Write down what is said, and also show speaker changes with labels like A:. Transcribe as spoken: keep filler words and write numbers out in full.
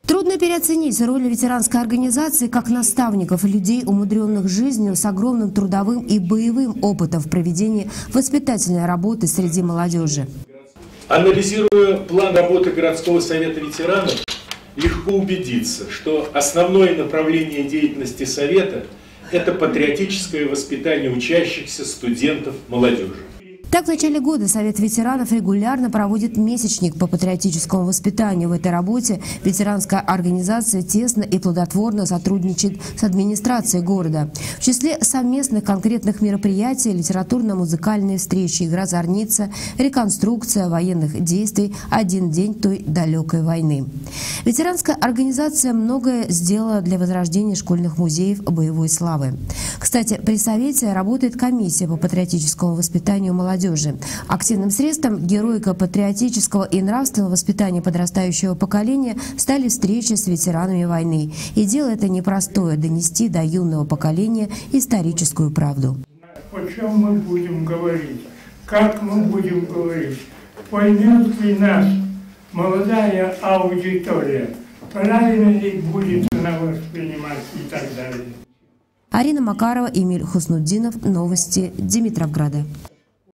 A: Трудно переоценить роль ветеранской организации как наставников и людей, умудренных жизнью, с огромным трудовым и боевым опытом в проведении воспитательной работы среди молодежи.
B: Анализируя план работы городского совета ветеранов, легко убедиться, что основное направление деятельности совета – это патриотическое воспитание учащихся, студентов, молодежи.
A: Так, в начале года Совет ветеранов регулярно проводит месячник по патриотическому воспитанию. В этой работе ветеранская организация тесно и плодотворно сотрудничает с администрацией города. В числе совместных конкретных мероприятий литературно-музыкальные встречи, игра «Зорница», реконструкция военных действий «Один день той далекой войны». Ветеранская организация многое сделала для возрождения школьных музеев боевой славы. Кстати, при Совете работает комиссия по патриотическому воспитанию молодежи. Активным средством героико-патриотического и нравственного воспитания подрастающего поколения стали встречи с ветеранами войны. И дело это непростое – донести до юного поколения историческую правду.
C: О чем мы будем говорить? Как мы будем говорить? Поймет ли нас молодая аудитория? Правильно ли будет она воспринимать и так далее?
A: Арина Макарова, Эмиль Хуснутдинов. Новости Димитровграда.